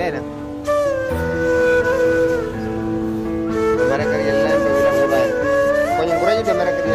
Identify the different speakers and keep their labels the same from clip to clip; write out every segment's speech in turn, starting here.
Speaker 1: என்ன மரக்கறி எல்லாம் கொஞ்சம் குறைஞ்சிட்ட மரக்கறி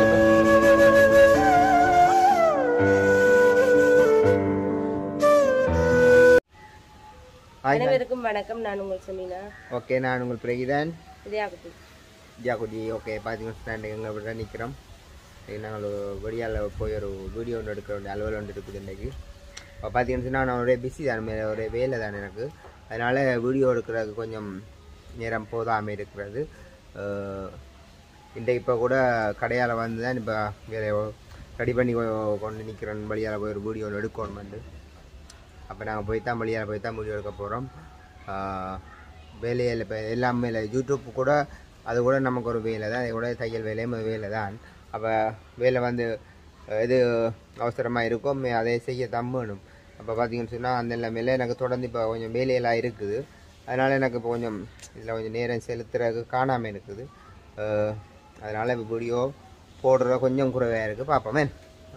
Speaker 2: அனைவருக்கும் வணக்கம். நான் உங்கள் செமீனா.
Speaker 1: ஓகே, நான் உங்கள் பிரகிதான்.
Speaker 2: தியாகுடி.
Speaker 1: ஓகே, பார்த்தீங்கன்னா எங்களை விட நிற்கிறோம். நாங்கள் வெளியால் போய் ஒரு வீடியோ ஒன்று எடுக்க வேண்டிய அலுவல் ஒன்று இருக்குது இன்றைக்கி. இப்போ பார்த்தீங்கன்னா நான் ஒரே பிஸி தான், ஒரே வேலை தான் எனக்கு. அதனால் வீடியோ எடுக்கிறதுக்கு கொஞ்சம் நேரம் போதாமல் இருக்கிறது. இன்றைக்கு இப்போ கூட கடையால் வந்து தான் இப்போ வேலையை ரெடி பண்ணி கொண்டு நிற்கிறோம். வழியால் போய் ஒரு வீடியோ ஒன்று எடுக்கணுமெண்டு. அப்போ நாங்கள் வழியால் போய் தான் வீடியோ எடுக்க போகிறோம். வேலையில் இப்போ எல்லாமே இல்லை, யூடியூப் கூட அது கூட நமக்கு ஒரு வேலை தான், அது கூட தையல் வேலையும் வேலை தான். அப்போ வேலை வந்து எது அவசரமாக இருக்கும் அதை செய்ய தான் வேணும். அப்போ பார்த்தீங்கன்னு சொன்னால் அந்த எல்லாமே எனக்கு தொடர்ந்து இப்போ கொஞ்சம் வேலையெல்லாம் இருக்குது. அதனால் எனக்கு இப்போ கொஞ்சம் இதில் கொஞ்சம் நேரம் செலுத்துறதுக்கு காணாமல் இருக்குது. அதனால் இப்போ வீடியோ போடுற கொஞ்சம் குறைவாக இருக்குது. பார்ப்போமே,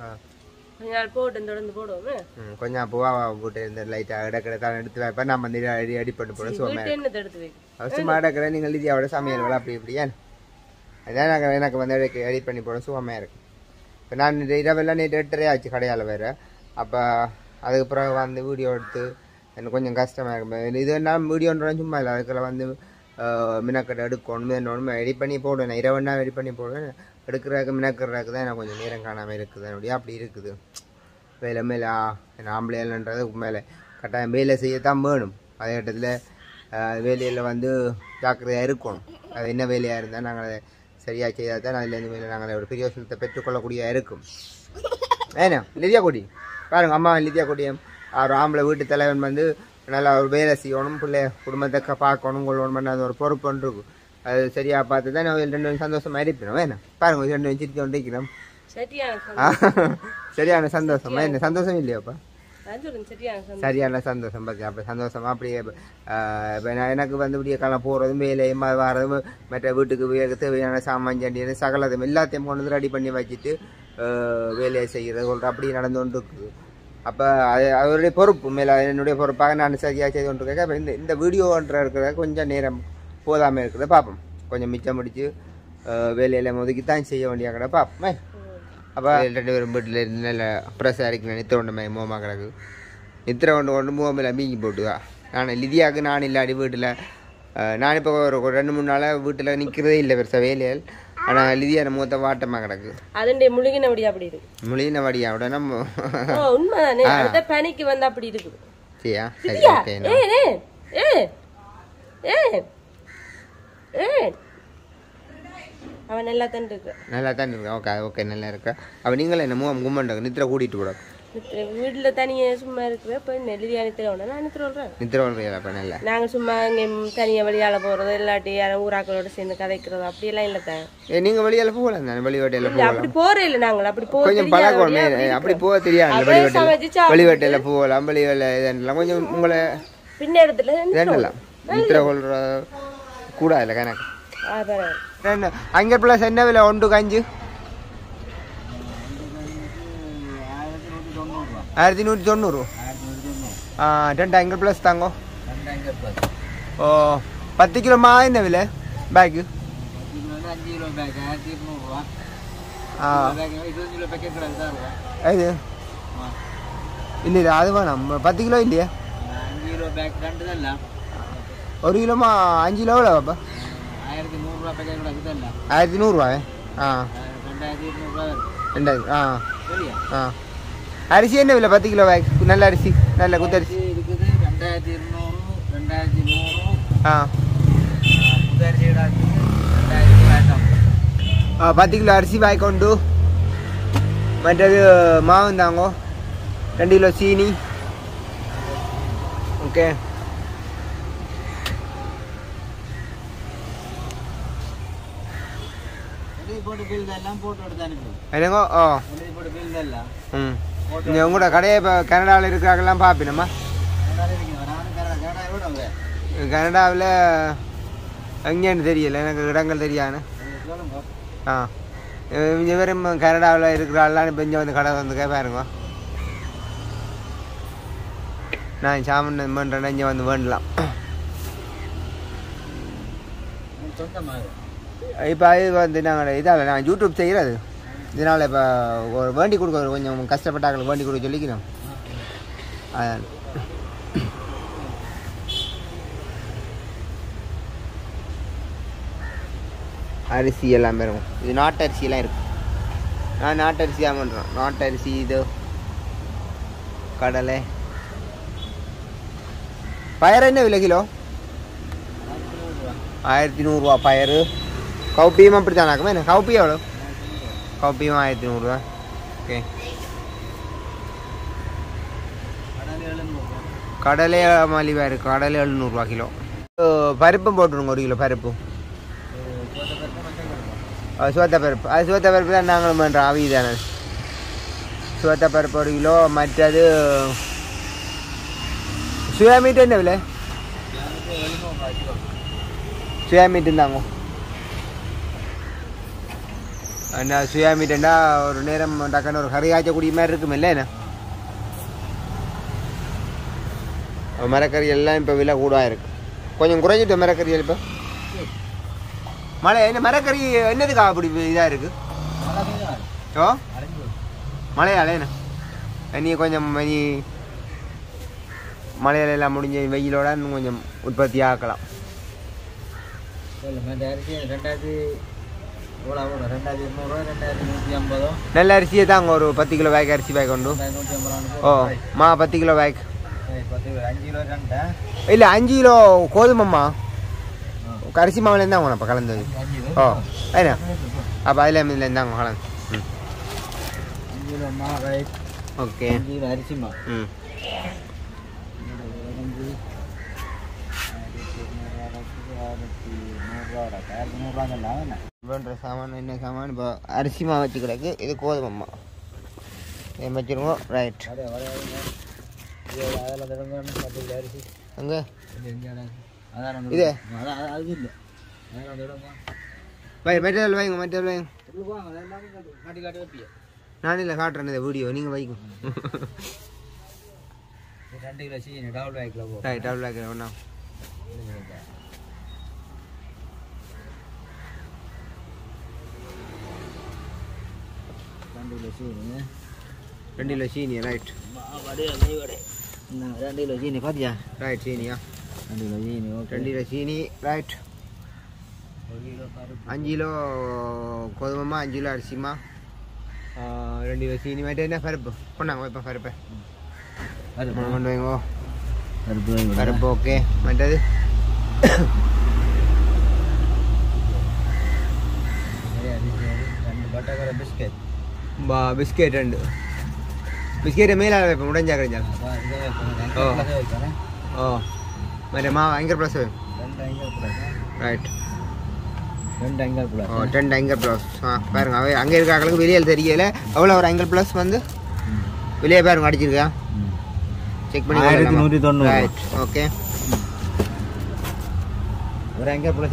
Speaker 1: கொஞ்சம் அப்போவா போட்டு இந்த லைட்டாக இடக்கிடத்தான் எடுத்து வைப்பேன். நம்ம வந்து அடி பண்ணி போட சும்மா இடக்கிற நீங்கள் லிதியாவோட சமையல் வேலை அப்படி இப்படியா அதான் நாங்கள் எனக்கு வந்து எடிட் பண்ணி போட சுகமாக இருக்குது. இப்போ நான் இரவெல்லாம் நேற்று 8:30 ஆச்சு கடையால் வேறு. அப்போ அதுக்கு பிறகு வந்து வீடியோ எடுத்து எனக்கு கொஞ்சம் கஷ்டமாக இருக்கும். இது என்ன வீடியோன்றாலும் சும்மா இல்லை, அதுக்குள்ள வந்து மினக்கடை எடுக்கணும் என்னொன்று எடிட் பண்ணி போடுவேன். இரவுன்னா எடிட் பண்ணி போடுவேன். எடுக்கிறதுக்கு மினக்கிறதுக்கு தான் எனக்கு கொஞ்சம் நேரம் காணாமல் இருக்குது. அப்படியே அப்படி இருக்குது வேலை மேலே. ஆம்பளைன்றது மேலே கட்டாயம் வேலை செய்யத்தான் வேணும். அதே இடத்துல வேலையில் வந்து ஜாக்கிரதையாக இருக்கணும். அது என்ன வேலையாக இருந்தால் நாங்கள் அதை சரியாக செய்தால் தான் அதுலேருந்து மேலே நாங்கள் ஒரு பிரயோசனத்தை பெற்றுக்கொள்ளக்கூடிய இருக்கும். ஏன்னா லிதியாக்குடி பாருங்க, அம்மா லிதியாக்குடியும் ஒரு ஆம்பளை வீட்டு தலைவன் வந்து நல்லா ஒரு வேலை செய்யணும், பிள்ளை குடும்பத்தை பார்க்கணும் கொள்ளணும், அது ஒரு பொறுப்பு ஒன்று இருக்கும். அது சரியாக பார்த்து தான் நான் 2 சந்தோஷமாக இருப்பினோம். வேணா பாருங்க 2 சிரிச்சு கொண்டு இருக்கிறோம். சரியான சந்தோஷமா? என்ன சந்தோஷம் இல்லையாப்பா? சரியான சந்தோஷம் பார்த்தியா? அப்போ சந்தோஷமா அப்படியே எனக்கு வந்து விடிய காலம் போகிறதும் வேலையும் வர்றதும் மற்ற வீட்டுக்கு தேவையான சாமான் சண்டியது சகலதும் எல்லாத்தையும் கொண்டு வந்து ரெடி பண்ணி வச்சுட்டு வேலையை செய்கிறது ஒரு அப்படி நடந்து கொண்டு இருக்குது. அப்போ அது அவருடைய பொறுப்பு மேலே என்னுடைய பொறுப்பாக நான் சரியாக செய்து கொண்டு இருக்கேன். அப்போ இந்த வீடியோன்ற இருக்கிற கொஞ்சம் நேரம் போதாமல் இருக்கிறத பார்ப்போம். கொஞ்சம் மிச்சம் முடிச்சு வேலையில் ஒதுக்கி தான் செய்ய வேண்டிய கடை பார்ப்போமே. அப்போ 2 பேரும் வீட்டில் இருந்து நல்ல ப்ரெஸ் அரைக்கணும். நித்திர கொண்டு மோமா கிடக்கு. நித்திர கொண்டு மூவமில் மீங்கி போட்டுதா. நான் லிதியாவுக்கு நான் இல்லாடி வீட்டில் நான் இப்போ ஒரு 2-3 நாளாக வீட்டில் நிற்கிறதே இல்லை பெருசாக வேலையில். ஆனால் லிதியா மூத்த வாட்டமாக கிடக்கு.
Speaker 2: அதனுடைய முழுகின வடியா அப்படி இருக்கு.
Speaker 1: முழுகின வடியா விட நம்ம
Speaker 2: உண்மைதானே பனிக்கு வந்து அப்படி இருக்குது.
Speaker 1: சரியா? சரி,
Speaker 2: அவன் நல்லா தான் இருக்கு.
Speaker 1: நல்லா தான் இருக்கு. ஓகே ஓகே, நல்லா இருக்கா. அப்போ நீங்களே என்ன கும்பண்டாங்க நித்திர கூட்டிகிட்டு போட
Speaker 2: வீட்டில் தனியாக சும்மா இருக்கிற இப்போ நெல்லியா நித்திர நான் நித்திர சொல்கிறேன்.
Speaker 1: நித்திர சொல்கிறீங்களா? அப்போ நல்லா நாங்கள்
Speaker 2: சும்மா இங்கே தனியாக வெளியால் போகிறது இல்லாட்டி யாரும் ஊராக்களோட சேர்ந்து கதைக்கிறது அப்படியெல்லாம் இல்லை தான்.
Speaker 1: நீங்கள் வெளியால் போகலாம் தானே? வெளிவேட்டையில் போகலாம்.
Speaker 2: அப்படி போகிறே இல்லை. நாங்கள் அப்படி போக
Speaker 1: கொஞ்சம் பழக்கம். அப்படி போக தெரியாது. வெளிவேட்டையில் போகலாம். வெளிவேலை இதெல்லாம் கொஞ்சம் உங்களை
Speaker 2: பின்ன இடத்துல
Speaker 1: ரெண்டலாம் நித்திர கொள்ற கூட இல்லை கணக்கு. அங்கே ப்ளஸ் என்ன விலை 1 கஞ்சி? 1190. 2 அங்கே ப்ளஸ் தாங்கோ. ஓ 10 கிலோ மா என்ன விலை பேக்கு? இது இல்லை இல்லை அது வேணாம். 10 கிலோ இல்லையா? 1 கிலோமா 5 கிலோ எவ்வளோ பாப்பா? 1100. ஆ 2000. ஆ அரிசி என்ன விலை 10 கிலோ பேக்? நல்ல அரிசி, நல்ல குத்தரிசி இருக்குது. 2200. ஆ 10 கிலோ அரிசி பேக் உண்டு. மற்றது மாவு தாங்கோ 2 கிலோ சீனி. ஓகே என்னங்கோ? ஓ உங்களோட கடையை இப்போ கனடாவில் இருக்கிறாங்கலாம் பார்ப்பினம்மா? கனடாவில் எங்கேன்னு தெரியல எனக்கு, இடங்கள் தெரியாது. ஆ வெறும் கனடாவில் இருக்கிறாள்லாம் இப்போ இங்கே வந்து கடை வந்து பாருங்க. நான் சாமன் பண்ணுறேன்னா இங்கே வந்து வேண்டலாம். இப்போ இது வந்து நாங்கள் இதால் நான் யூடியூப் செய்கிறது இதனால் இப்போ ஒரு வேண்டி கொடுக்க கொஞ்சம் கஷ்டப்பட்டாக்களுக்கு வேண்டி கொடுக்க சொல்லிக்கணும். அதான் அரிசி எல்லாமே இருக்கும். இது நாட்டு அரிசியெல்லாம் இருக்குது. நான் நாட்டு அரிசி தான் பண்ணுறோம். நாட்டு அரிசி இது கடலை பயறு என்ன விலை கிலோ? 1100 ரூபா பயறு. கவுப்பியும் அப்படி தானாக்குமே என்ன கவுப்பி எவ்வளோ? கவுப்பியும் 1100 ரூபா. ஓகே கடலை மலிவாக இருக்குது. கடலை 700 ரூபா கிலோ. பருப்பும் போட்டுருங்க 1 கிலோ பருப்பு. சோத்த பருப்பு அது சோத்த பருப்பு தான் நாங்களும் பண்ணுறோம். அவி தானே சோத்த பருப்பு 1 கிலோ. மற்றது சுயா மீட் என்ன விலை? சுயா மீட்டு தாங்க. என்ன சுயா மீட்டுண்டா ஒரு நேரம் டக்குன்னு ஒரு கறி காய்ச்சக்கூடிய மாதிரி இருக்குமில்ல என்ன? மரக்கறி எல்லாம் இப்போ விலை கூட இருக்கு. கொஞ்சம் குறைஞ்சிட்டு மரக்கறிகள் இப்போ மழை என்ன மரக்கறி என்னதுக்கா அப்படி இதாக இருக்குது? ஓ மழையால என்ன நீ கொஞ்சம் நீ மழையில எல்லாம் முடிஞ்ச வெயிலோட இன்னும் கொஞ்சம் உற்பத்தி ஆக்கலாம். நல்ல அரிசியை தாங்க ஒரு 10 கிலோ பேக் அரிசி பேக் உண்டு. ஓ 10 கிலோ பேக் இல்லை 5 கிலோ கோதுமைம்மா அரிசி மாவுலேருந்து தாங்க அப்போ கலந்தது. ஓ ஏண்ணா அப்போ அதில் இருந்தாங்க கலந்து. ஓகே
Speaker 3: அரிசிமா
Speaker 1: வேண்ட சாமான் என்ன சாமான் இப்போ அரிசி மாவு வச்சு கிடக்கு. இது கோதுமைம்மா இதை வச்சுருவோம். ரைட் அங்கே இது மெட்டீரியல் வைங்க மெட்டீரியல் வைங்க. நான் இல்லை காட்டுறேன் இந்த வீடியோ நீங்கள் வைக்கும்.
Speaker 3: 2 கிலோ சீனி டபுள் பேக்கில் போ.
Speaker 1: ரைட் டபுள் பேக்கில் ஒன்றா 2 கிலோ சீனி ரைட்.
Speaker 3: 2 கிலோ சீனி பார்த்தியா?
Speaker 1: ரைட் சீனியா
Speaker 3: 2 கிலோ சீனி.
Speaker 1: 2 கிலோ சீனி ரைட். 5 கிலோ கோதுமைமா 5 கிலோ அரிசிமா 2 கிலோ சீனி. மட்டும் என்ன பருப்பு கொண்டாங்க வைப்பேன் பருப்பை கொண்டு வைங்கோ. பருப்பு ஓகே. மற்றது
Speaker 3: பிஸ்கெட்
Speaker 1: பிஸ்கெட் 2 பிஸ்கெட்டை மேலே வைப்பேன் முடிஞ்சா கிடைச்சா. ஓ ஓ மற்ற anchor plus right
Speaker 3: 2 anchor plus.
Speaker 1: ஓ 10 ஆங்கர் ப்ளஸ். பாருங்க அவை அங்கே இருக்க ஆக்களுக்கு வெளியில் தெரியல எவ்வளோ ஒரு ஆங்கர் ப்ளஸ் வந்து வெளியே பாருங்க அடிச்சிருக்கா செக் பண்ணி
Speaker 3: 1190.
Speaker 1: Right okay.
Speaker 3: ஒரு ஆங்கர் ப்ளஸ்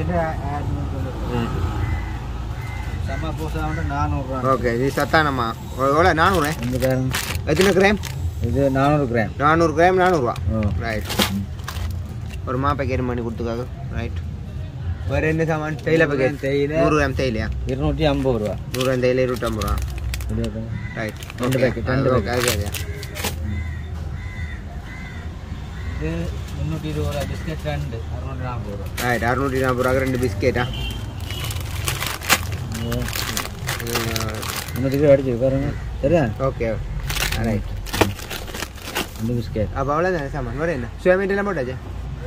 Speaker 3: சமா போசா 400 ரூபா.
Speaker 1: ஓகே இது சத்தானம்மா எவ்வளோ 400?
Speaker 3: இந்த பாருங்க
Speaker 1: எத்தனை கிராம்?
Speaker 3: இது 400 கிராம்.
Speaker 1: 400 கிராம் 400 ரூபா.
Speaker 3: ஓ
Speaker 1: ரைட் ஒரு பேக்கெட் பண்ணி கொடுத்துக்காங்க. ரைட் வேறு என்ன சாமான்? தேயிலை பேக்கெட்
Speaker 3: தேயிலை
Speaker 1: 100 கிராம் தேயிலையா
Speaker 3: 250 ரூபா.
Speaker 1: 100 கிராம் தேயிலை 250 ரூபா. Right
Speaker 3: 2 packet.
Speaker 1: அது
Speaker 3: இது 320 ரூபா பிஸ்கெட் 2 640 ரூபா.
Speaker 1: ரைட் 640 ரூபா 2 பிஸ்கெட்டா?
Speaker 3: இன்னொரு அடிச்சு பாருங்க சரியா?
Speaker 1: Okay right
Speaker 3: 2 biscuit.
Speaker 1: அப்போ அவ்வளோதான் சாமான். வேறு என்ன சுயா மீட் எல்லாம் போட்டாச்சு?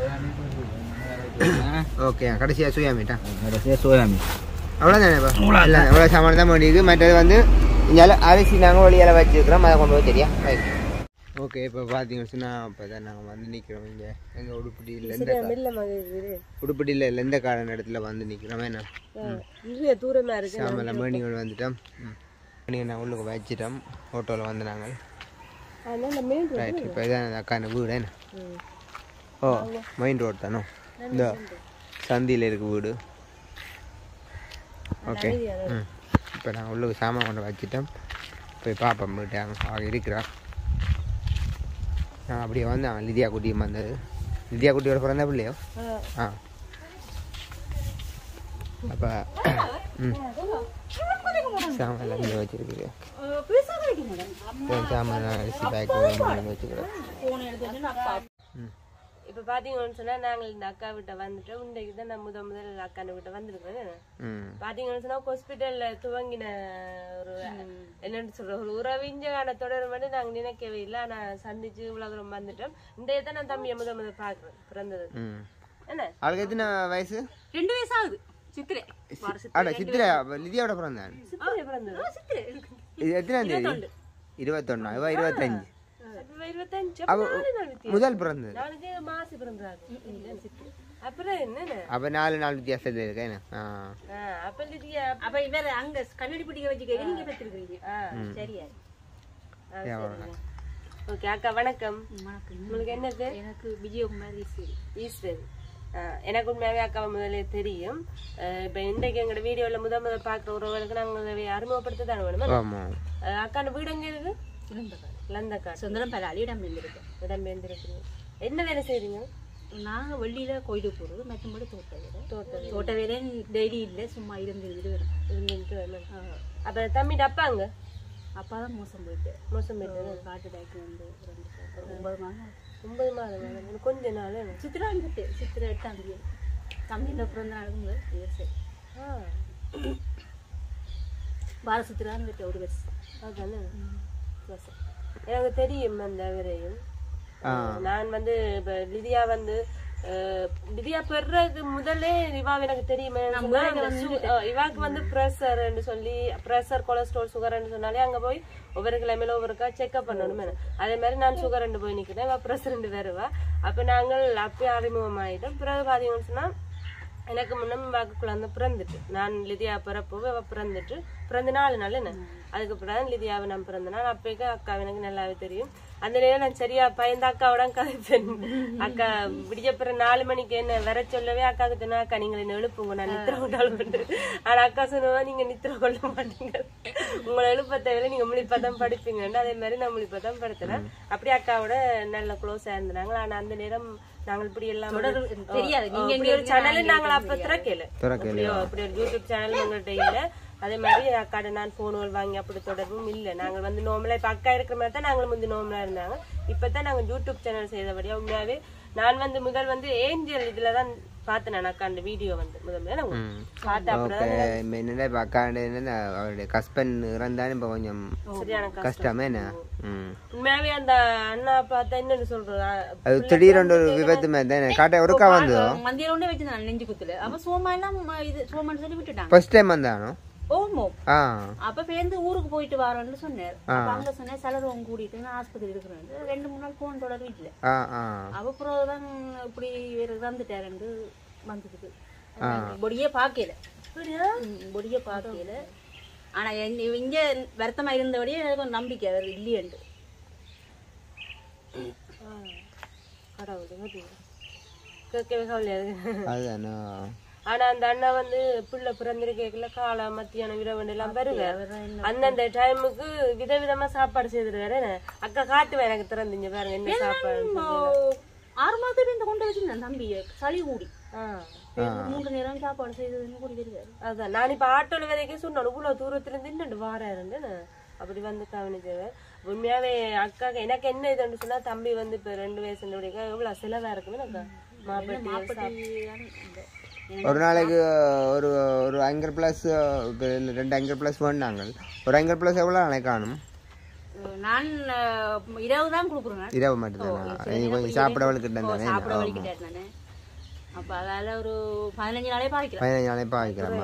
Speaker 1: ஓகே கடைசியாக சுயா மீட்டா?
Speaker 3: கடைசியாக சோயா மீட்.
Speaker 1: அவ்வளோதானே இப்போ இல்லை எவ்வளோ சாமான் தான் வேண்டியிருக்கு. மற்றது வந்து இங்கே அரிசி நாங்கள் வழியால் வச்சுருக்கிறோம் அதை கொண்டு போய் தெரியா? ரைட் ஓகே இப்போ பார்த்தீங்கன்னு சொன்னால் இப்போ தான் நாங்கள் வந்து நிற்கிறோம் இங்கே எங்கள் உடுப்பட்டியில் எந்த காரண இடத்துல வந்து நிற்கிறோம். என்ன
Speaker 2: தூரமாக இருக்கு
Speaker 1: சாமெல்லாம் மேனிகள் வந்துட்டோம். மேனிகள் நான் உள்ளுக்கு வச்சிட்டோம். ஹோட்டலில் வந்து நாங்கள் ரைட் இப்போ இதான் அக்கான வீடு என்ன? ஓ மெயின் ரோட் தானோ இந்த சந்தியில் இருக்குது வீடு. ஓகே இப்போ நாங்கள் உள்ளுக்கு சாமான் கொண்டு வச்சிட்டோம். போய் பார்ப்போம் வீட்டு அங்கே இருக்கிறோம். நான் அப்படியே வந்தேன் லிதியா குட்டியும் வந்தது. லிதியா குட்டியோட பிறந்த பிள்ளையோ? ஆ அப்போ சாமான் இங்கே வச்சுருக்குது சாமான் அரிசி பேக் வச்சுக்கிறேன்.
Speaker 2: இப்போ பார்த்தீங்கன்னு சொன்னால் நாங்கள் இந்த அக்கா விட்ட வந்துட்டோம். இன்றைக்கு தான் நான் முதல் அக்கான விட்ட வந்திருக்கேன். பார்த்தீங்கன்னு சொன்னால் ஹாஸ்பிட்டலில் துவங்கின ஒரு என்னென்னு சொல்கிற ஒரு உறவிஞ்சகான தொடர் வந்து நாங்கள் நினைக்கவே இல்லை. ஆனால் சந்திச்சு இவ்வளோ தூரம் வந்துட்டோம். இன்றைய தான் நான் தம்பியை முதல் பார்க்குறேன் பிறந்தது. என்ன
Speaker 1: அவளுக்கு எத்தனை வயசு?
Speaker 4: 2 வயசு ஆகுது. சித்திரை
Speaker 1: சித்திரை லிதியாவோட பிறந்தான்.
Speaker 2: சித்திரை பிறந்தது.
Speaker 1: இது எத்தனாம் தேதி? 21. இவ 25.
Speaker 2: 25
Speaker 1: முதல் பிறந்தது.
Speaker 2: நாளைக்கு மாசி பிறந்தாரு. அப்புறம் என்ன
Speaker 1: அப்ப 4 நாள் வித்தியாசத்துல இருக்கு.
Speaker 2: அப்ப லிதியா
Speaker 4: அப்ப இவர் அங்க கண்ணாடி பிடிக்க வச்சுக்க நீங்க பெற்றிருக்கீங்க. சரியா?
Speaker 2: ஓகே அக்கா வணக்கம். உங்களுக்கு என்ன பேர்?
Speaker 4: எனக்கு விஜயகுமார்
Speaker 2: ஈஸ்வர். எனக்கு உண்மையாவே அக்காவை முதல்ல தெரியும். இப்ப இன்றைக்கு எங்களோட வீடியோல முதல் பாக்குற உறவுகளுக்கு நாங்க அறிமுகப்படுத்த தானே வேணும். அக்கான வீடு எங்க இருக்கு? லந்தக்காடு.
Speaker 4: சொந்தம் பலாளி இடம்பெயர்ந்திருக்கு.
Speaker 2: என்ன வேலை செய்றீங்க?
Speaker 4: நாங்க வெள்ளியில கோயிலுக்கு போறது, மற்றபடி தோட்ட வேலை டெய்லி இல்லை, சும்மா இருந்துட்டு வரும்.
Speaker 2: அப்ப தம்பி அப்பாங்க?
Speaker 4: அப்பாதான் மோசம் போயிட்டு காட்டு டாக்டர் வந்து 9 மாதம்
Speaker 2: கொஞ்ச நாள்
Speaker 4: சித்திரா 8ஆம் தேதி தம்பியில பிறந்த நாளுக்கு பார சித்திரான்னு ஒரு வருஷம்.
Speaker 2: அதுதானே எனக்கு தெரியும் அந்த வரையும். நான் வந்து இப்ப லிதியா வந்து லிதியா பெறதுக்கு முதல்ல இவாவை எனக்கு தெரியுமே. இவாக்கு வந்து பிரஷர் சொல்லி பிரஷர் கொலஸ்ட்ரால் சுகர் சொன்னாலே அங்க போய் ஒவ்வொரு கிழமையில ஒவ்வொருக்கா செக்அப் பண்ணணும். அதே மாதிரி நான் சுகர் போய் நிக்கிறேன், பிரஷர் வருவா. அப்ப நாங்கள் அப்பயே அறிமுகம் ஆயிட்டோம். பிறகு பாத்தீங்கன்னு சொன்னா எனக்கு முன்னும் வாக்குக்குள்ள பிறந்துட்டு நான் லிதியா பிறப்போ பிறந்துட்டு பிறந்த 4 நாள் என்ன அதுக்கப்புறம் லிதியாவை நான் பிறந்த நாள். அப்பேக்கு அக்கா எனக்கு நல்லாவே தெரியும். அந்த நேரம் நான் சரியா பயந்த அக்காவோட கதைப்பேன். அக்கா விடியப்புற 4 மணிக்கு என்ன வர சொல்லவே அக்காவுக்கு சொன்னா அக்கா நீங்கள் என்ன எழுப்புங்க, நான் நித்திர கொண்டாலும் பண்றேன். ஆனா அக்கா சொன்னவா நீங்க நித்திர கொள்ள மாட்டீங்க, உங்களை எழுப்பத்தை விட நீங்க முழிப்பதான் படிப்பீங்கன்னு. அதே மாதிரி நான் முழிப்பதான் படுத்துறேன். அப்படி அக்காவோட நல்ல க்ளோஸா இருந்தாங்க. ஆனா அந்த நேரம் நாங்கள் இப்படி எல்லாம்
Speaker 4: தெரியாது.
Speaker 2: நீங்க ஒரு சேனல் நாங்கள் அப்ப திறக்கல, அப்படி ஒரு யூடியூப் சேனல் எங்கள்கிட்ட இல்ல. அதே மாதிரி அக்காட நான் போன் வாங்கி அப்படி தொடர்பும் இல்லை. நாங்கள் வந்து நோமலா இப்ப அக்கா இருக்கிற மாதிரி தான் நாங்களும் வந்து நோமலா இருந்தாங்க. இப்பதான் நாங்க யூடியூப் சேனல் செய்தபடியா உண்மையாவே நான் வந்து முதல் வந்து ஏஞ்சல் இதுலதான் பார்த்தேன். நான் அக்கா அந்த வீடியோ வந்து முதல்ல பார்த்தேன்.
Speaker 1: அப்புறம் அக்கா அவருடைய ஹஸ்பண்ட் இறந்தாலும் இப்ப கொஞ்சம்
Speaker 2: சரியான
Speaker 1: கஷ்டமே.
Speaker 2: உண்மையாவே அந்த அண்ணா பார்த்தா என்னன்னு சொல்றது,
Speaker 1: திடீரென்று ஒரு விபத்து மாதிரி காட்ட ஒருக்கா வந்து
Speaker 4: மந்தியில ஒண்ணு வச்சிருந்தாங்க நெஞ்சு குத்துல. அப்ப சோமா எல்லாம் இது சோமான்னு சொல்லி விட்டுட்டாங்க.
Speaker 1: ஃபர்ஸ்ட் டைம் வந்தானோ.
Speaker 4: ஓமோ அப்ப பேருந்து ஊருக்கு போயிட்டு வரோன்னு சொன்னார். அங்க சொன்னேன் செலவும் கூட்டிட்டு நான் ஆஸ்பத்திரி இருக்கிறேன். 2-3 நாள் போன் தொடர்பு இல்லை. அப்புறம் இப்படி இறந்துட்டாரு வந்துருக்கு. பொடியே பாக்கல பொடியே பாக்கல. ஆனா இங்க வருத்தமா இருந்தபடியே எனக்கு ஒரு நம்பிக்கை அவர் இல்லையண்டு.
Speaker 2: ஆனா அந்த அண்ணா வந்து பிள்ளை பிறந்திருக்கல காலை மத்தியானம் இரவு எல்லாம் வருவார். அந்தந்த டைமுக்கு விதவிதமா சாப்பாடு செய்திருக்காரு. அக்கா காட்டுவேன் எனக்கு திறந்துங்க பாருங்க என்ன சாப்பாடு.
Speaker 4: 6 மாதத்துல இந்த கொண்டு வச்சிருந்தேன் தம்பி சளி கூடி 3 நேரம் சாப்பாடு செய்ததுன்னு கூடியிருக்காரு.
Speaker 2: அதான் நான் இப்ப ஆட்டோல வரைக்கும் சொன்னேன், இவ்வளவு தூரத்துல இருந்து இன்னும் வாரம் இருந்தேன் அப்படி வந்து கவனிச்சது. உண்மையாவே அக்கா எனக்கு என்ன இதுன்னு சொன்னா தம்பி வந்து இப்ப 2 வயசு எவ்வளவு செலவா இருக்குன்னு அக்கா மாப்பிள்ளை
Speaker 1: ஒரு நாளைக்கு ஒரு 5+ 2 5+ வேணாங்க. ஒரு 5+ எவ்வளோ நாளைக்கு காணும்?
Speaker 4: நான் இரவு தான் கொடுக்குறேன்.
Speaker 1: இரவு மட்டும்தானா? கொஞ்சம் சாப்பிட வலிக்கிட்டேன்.
Speaker 4: அப்ப அதால ஒரு 15 நாளே பாய்க்கிறேன்.
Speaker 1: 15 நாளே பாய்க்கிறேன்.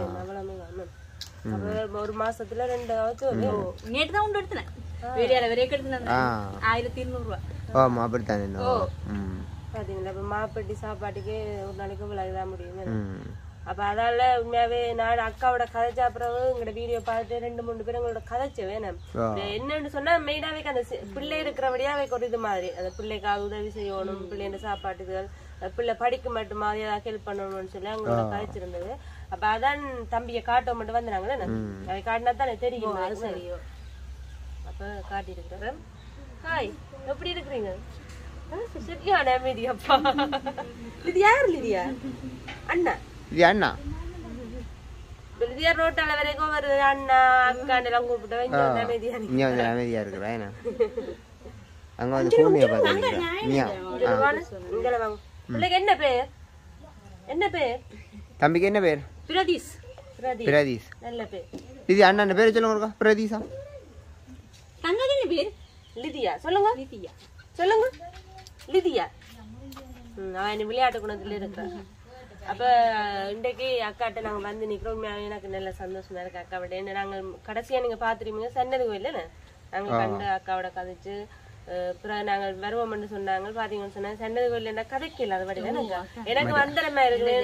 Speaker 2: ஒரு மாசத்துல 2
Speaker 4: நேற்று தான் உண்டு எடுத்தேன். வெளியால வரைக்கும் எடுத்தேன் 1200 ரூபாய்.
Speaker 1: ஆமா அப்படித்தானே.
Speaker 2: பாத்தீங்களா இப்ப மாப்பட்டி சாப்பாட்டுக்கே ஒரு நாளைக்கு விலகுதான் முடியும். அப்ப அதால உண்மையாவே நான் அக்காவோட கதைச்சா அப்புறம் எங்களோட வீடியோ பார்த்துட்டு 2-3 பேர் எங்களோட கதைச்சு வேணும். என்னன்னு சொன்னா மெயினாவே அந்த பிள்ளை இருக்கிறபடியா அவைக்கு ஒரு இது மாதிரி அந்த பிள்ளைக்காக உதவி செய்யணும், பிள்ளைங்க சாப்பாட்டுகள், பிள்ளை படிக்க மட்டும் மாதிரி ஏதாவது ஹெல்ப் பண்ணணும்னு சொல்லி அவங்களோட கதைச்சிருந்தது. அப்ப அதான் தம்பியை காட்ட மட்டும் வந்தாங்களே அவை காட்டினா தானே தெரியும்.
Speaker 4: சரியோ
Speaker 2: அப்ப காட்டி இருக்கிறேன். ஹாய் எப்படி இருக்கிறீங்க? சரியான அமைதியாப்பா. இது யாரு லிதியா? அண்ணா.
Speaker 1: இது அண்ணா
Speaker 2: லிதியா ரோட்டால வரைக்கும் ஒரு அண்ணா அக்காண்டு எல்லாம் கூப்பிட்டு அமைதியா
Speaker 1: இங்க வந்து அமைதியா இருக்கிறா என்ன அங்க வந்து பூமியை பார்த்து
Speaker 2: இங்கே வாங்க. பிள்ளைக்கு என்ன பேர்? என்ன பேர்?
Speaker 1: தம்பிக்கு என்ன பேர்?
Speaker 4: பிரதீஷ்.
Speaker 1: பிரதீஷ்.
Speaker 2: நல்ல பேர்.
Speaker 1: இது அண்ணன் பேர் சொல்லுங்க. பிரதீஷா.
Speaker 4: தங்கக்கு என்ன பேர்?
Speaker 2: லிதியா. சொல்லுங்க.
Speaker 4: லிதியா.
Speaker 2: சொல்லுங்க. லிதியா. அவன் விளையாட்டு குணத்துல இருக்கிறான். அப்ப இன்றைக்கு அக்காட்ட நாங்க வந்து நிக்கிறோம். எனக்கு நல்ல சந்தோஷமா இருக்கு அக்காவோட. என்ன நாங்க கடைசியா நீங்க பாத்துருப்பீங்க சன்னதி கோயில்ல நாங்க கண்டு அக்காவோட கதைச்சு அப்புறம் நாங்கள் வருவோம்னு சொன்னாங்க. பாத்தீங்கன்னு சொன்னா சன்னதி கோயில் என்ன கதைக்கல அது வடிவா எனக்கு வந்தரமா இருக்கு.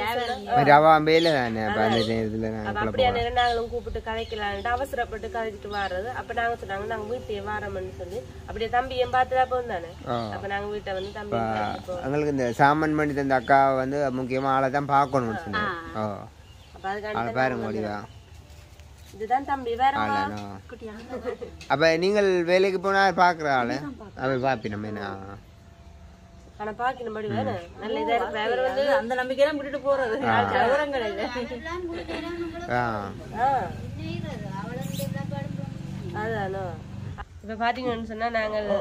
Speaker 2: அப்படியா நேரம் நாங்களும் கூப்பிட்டு கதைக்கலான்ட்டு அவசரப்பட்டு கதைச்சிட்டு வர்றது. அப்ப நாங்க சொன்னாங்க நாங்க வீட்டையே வாரம்னு சொல்லி அப்படியே தம்பி என் பாத்துட்டா போந்தானே. அப்ப நாங்க வீட்டை வந்து தம்பி
Speaker 1: எங்களுக்கு இந்த சாமன் பண்ணி தந்த அக்கா வந்து முக்கியமா ஆளை தான் பாக்கணும்னு சொன்னேன்.
Speaker 2: அப்ப அதுக்காக
Speaker 1: பாருங்க முடிவா
Speaker 2: இதுதான் தம்பி வேற.
Speaker 1: அப்ப நீங்கள் வேலைக்கு போனா பாக்குற ஆளு அவ பாப்பினம் என்ன
Speaker 2: ஆனா பாக்கணும் படி வேற நல்ல இதா இருக்கு. அவர் வந்து
Speaker 4: அந்த நம்பிக்கையெல்லாம் விட்டுட்டு போறது விவரங்கள் இல்ல.
Speaker 2: அதானோ இப்ப பாத்தீங்கன்னு சொன்னா நாங்கள்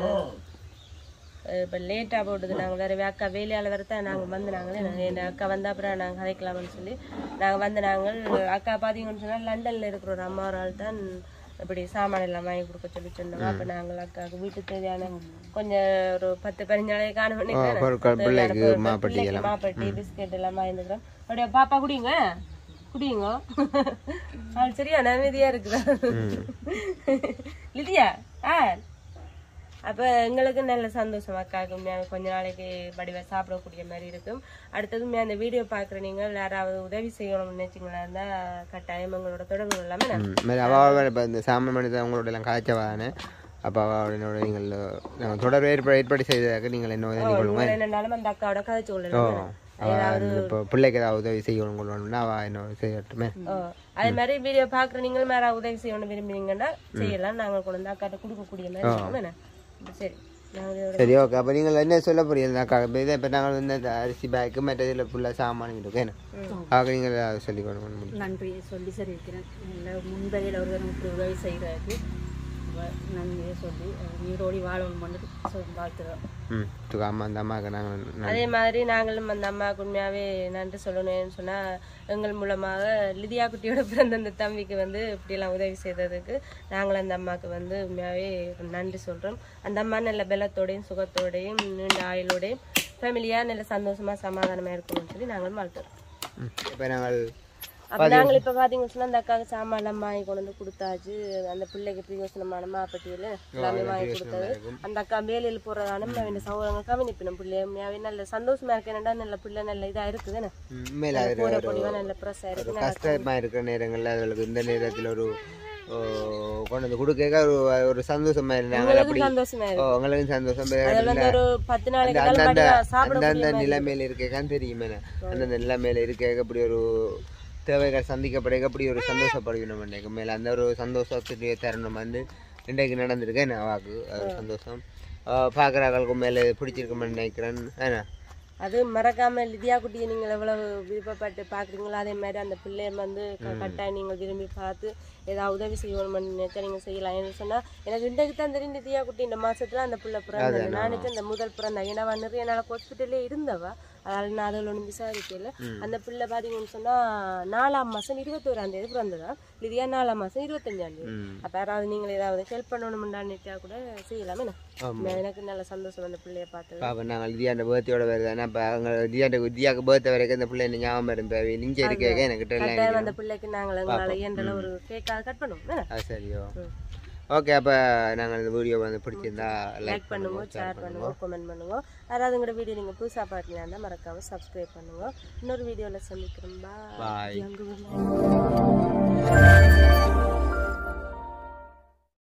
Speaker 2: இப்ப லேட்டா போட்டுது. நாங்க வேற அக்கா வேலையால வரத்தான் நாங்க வந்து நாங்களே என் அக்கா வந்தா அப்புறம் நாங்க கதைக்கலாம்னு சொல்லி நாங்க வந்து நாங்கள் அக்கா பாத்தீங்கன்னு சொன்னா லண்டன்ல இருக்கிற ஒரு அம்மா ஒரு ஆள் தான் இப்படி சாமான எல்லாம் வாங்கி கொடுக்க சொல்லி சொன்னோம். அப்ப நாங்கள் அக்காவுக்கு வீட்டுக்கு தேவையான கொஞ்சம் ஒரு 10-15 நாளைக்கு காண மாப்பட்டி பிஸ்கெட் எல்லாம் வாங்கிக்கிறோம். அப்படியே பாப்பா குடிங்க குடிங்க. சரியா அமைதியா இருக்குதா லிதியா? அப்ப எங்களுக்கு நல்ல சந்தோஷம் அக்காவுக்கு கொஞ்ச நாளைக்கு வடிவா சாப்பிடக்கூடிய மாதிரி இருக்கும். அடுத்ததும் அந்த வீடியோ பாக்குற நீங்க யாராவது உதவி செய்யணும்னு நினைச்சீங்களா இருந்தா கட்டாயம் உங்களோட தொடர்பு எல்லாமே
Speaker 1: சாமன் மனித உங்களோட எல்லாம் காய்ச்சவானே. அப்ப அவளோட நீங்கள் தொடர்பு ஏற்பாடு செய்ததாக நீங்கள்
Speaker 2: என்னன்னாலும் அந்த அக்காவோட காய்ச்சி கொள்ளலாம்.
Speaker 1: பிள்ளைக்கு ஏதாவது உதவி செய்யணும்னா அவ என்ன செய்யட்டுமே.
Speaker 2: அதே மாதிரி வீடியோ பாக்குற நீங்களும் வேற உதவி செய்யணும் விரும்புறீங்கன்னா செய்யலாம். நாங்கள் கொண்டு வந்து அக்காட்ட கொடுக்கக்கூடிய மாதிரி.
Speaker 1: சரி ஓகே. அப்போ நீங்கள் என்ன சொல்ல போறீங்க இதை இப்போ நாங்கள் வந்து இந்த அரிசி பேக்கு மற்றதில் ஃபுல்லாக சாமான் இருக்கேன் ஆக நீங்கள் சொல்லி கொடுக்கணும்.
Speaker 4: நன்றி சொல்லி சரி வைக்கிறேன். முன்பகையில் ஒரு நமக்கு உதவி செய்கிறாரு நன்றியை சொல்லி நீரோடி வாழணும் பண்ணிட்டு வாழ்த்துறோம்.
Speaker 1: அம்மா அந்த அம்மாவுக்கு நாங்கள்
Speaker 2: அதே மாதிரி நாங்களும் அந்த அம்மாவுக்கு உண்மையாகவே நன்றி சொல்லணும்னு சொன்னால் எங்கள் மூலமாக லிதியா குட்டியோட பிறந்த அந்த தம்பிக்கு வந்து இப்படியெல்லாம் உதவி செய்ததுக்கு நாங்களும் அந்த அம்மாவுக்கு வந்து உண்மையாகவே நன்றி சொல்கிறோம். அந்த அம்மா நல்ல பலத்தோடையும் சுகத்தோடையும் நீண்ட ஆயுளோடையும் ஃபேமிலியாக நல்ல சந்தோஷமாக சமாதானமாக இருக்கணும்னு சொல்லி நாங்களும் வாழ்த்துறோம்.
Speaker 1: இப்போ நாங்கள்
Speaker 2: அப்போ நாங்கள் இப்போ பார்த்தீங்கன்னு சொன்னால் அந்த அக்காவுக்கு சாமான் எல்லாம் வாங்கி கொண்டு வந்து கொடுத்தாச்சு. அந்த பிள்ளைக்கு பிரயோசனமான மாப்பட்டியில் எல்லாமே வாங்கி கொடுத்தது. அந்த அக்கா வேலையில் போகிறதான இந்த சௌகரங்கள் கவனிப்பினும் பிள்ளையாவே நல்ல சந்தோஷமா இருக்கு. என்னடா நல்ல பிள்ளை நல்ல இதாக இருக்குதுன்னு போகிற பொடிவா நல்ல ப்ரெஸ்ஸாக இருக்கு.
Speaker 1: கஷ்டமாக இருக்கிற நேரங்களில் அவர்களுக்கு இந்த நேரத்தில் ஒரு கொண்டு வந்து கொடுக்க ஒரு சந்தோஷமா இருந்தாங்க. உங்களுக்கு சந்தோஷம் அந்தந்த நிலைமையில இருக்கேன்னு தெரியுமே. அந்தந்த நிலைமையில இருக்க அப்படி ஒரு தேவைகள் சந்திக்கப்பட எப்படி ஒரு சந்தோஷப்படுகணும் இன்றைக்கு மேலே அந்த ஒரு சந்தோஷத்துடைய தருணம் வந்து இன்றைக்கு நடந்திருக்கேன். அவாக்கு ஒரு சந்தோஷம் பார்க்குறாங்களுக்கு மேலே பிடிச்சிருக்கோம்னு நினைக்கிறேன். ஏன்னா
Speaker 2: அது மறக்காம லிதியா குட்டியை நீங்கள் எவ்வளவு விருப்பப்பட்டு பார்க்குறீங்களோ அதே மாதிரி அந்த பிள்ளைய வந்து கட்டாயம் நீங்கள் விரும்பி பார்த்து ஏதாவது உதவி செய்யணும்னு நினைச்சா நீங்கள் செய்யலாம். ஏன்னு சொன்னால் எனக்கு இன்றைக்கு தான் தெரியும் லிதியா குட்டி இந்த மாதத்துல அந்த பிள்ளை பிறந்தது. நான் நினைச்சேன் இந்த முதல் பிறந்தா ஏன்னா நிறைய நாள் ஹாஸ்பிட்டல்லே இருந்தவா. அதனால நான் அதில் ஒன்றும் விசாரிக்கல. அந்த பிள்ளை பார்த்தீங்கன்னு சொன்னால் 4ஆம் மாதம் 21ஆம் தேதி பிறந்ததா. லிதியா 4ஆம் மாதம் 25ஆம் தேதி. அப்போ யாராவது நீங்கள் ஏதாவது ஹெல்ப் பண்ணணும்னுட்டா கூட செய்யலாமே. எனக்கு நல்ல சந்தோஷம் அந்த பிள்ளைய பார்த்து.
Speaker 1: நாங்கள் லிதியாண்ட பேர்த்தியோட வருது. அப்போ அவங்க வித்யாவுக்கு பேர்த்தை வரைக்கும் அந்த பிள்ளை ஞாபகம் இருப்பேன். இங்கே இருக்கே எனக்கு
Speaker 2: அந்த பிள்ளைக்கு நாங்கள் எங்களால் இயன்ற ஒரு கேக்காக கட் பண்ணுவோம்.
Speaker 1: சரியோ ஓகே. அப்போ நாங்கள் இந்த வீடியோ வந்து பிடிச்சிருந்தா
Speaker 2: லைக் பண்ணுவோம், ஷேர் பண்ணுவோம், கமெண்ட் பண்ணுவோம். யாராவது உங்களோட வீடியோ நீங்கள் புதுசாக பார்க்கலான்னா மறக்காமல் சப்ஸ்கிரைப் பண்ணுவோம். இன்னொரு வீடியோவில் சந்திக்கிறோம். பாய்.